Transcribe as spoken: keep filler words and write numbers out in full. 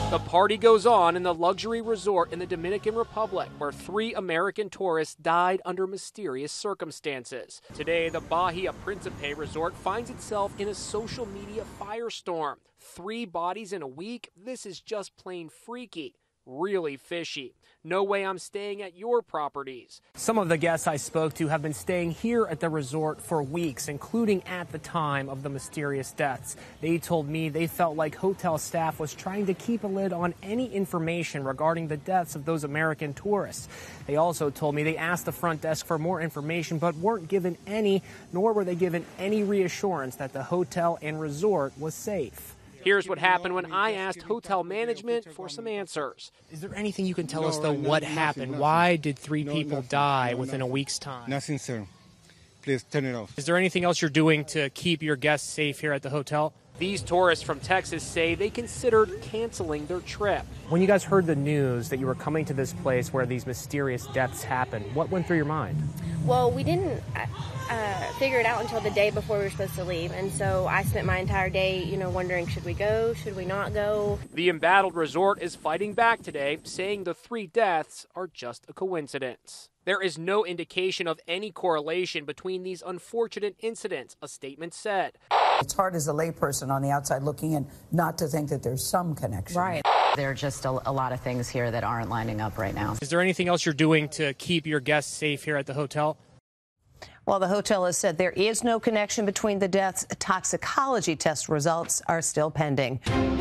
The party goes on in the luxury resort in the Dominican Republic, where three American tourists died under mysterious circumstances. Today, the Bahia Principe resort finds itself in a social media firestorm. Three bodies in a week? This is just plain freaky. Really fishy. No way I'm staying at your properties. Some of the guests I spoke to have been staying here at the resort for weeks, including at the time of the mysterious deaths. They told me they felt like hotel staff was trying to keep a lid on any information regarding the deaths of those American tourists. They also told me they asked the front desk for more information but weren't given any, nor were they given any reassurance that the hotel and resort was safe. Here's what happened when I asked hotel management for some answers. Is there anything you can tell us, though, what happened? Why did three people die within a week's time? Nothing, sir. Please turn it off. Is there anything else you're doing to keep your guests safe here at the hotel? These tourists from Texas say they considered canceling their trip. When you guys heard the news that you were coming to this place where these mysterious deaths happened, what went through your mind? Well, we didn't uh, figure it out until the day before we were supposed to leave. And so I spent my entire day, you know, wondering, should we go? Should we not go? The embattled resort is fighting back today, saying the three deaths are just a coincidence. There is no indication of any correlation between these unfortunate incidents, a statement said. It's hard as a layperson on the outside looking in not to think that there's some connection. Right. There are just a, a lot of things here that aren't lining up right now. Is there anything else you're doing to keep your guests safe here at the hotel? Well, the hotel has said there is no connection between the deaths. Toxicology test results are still pending.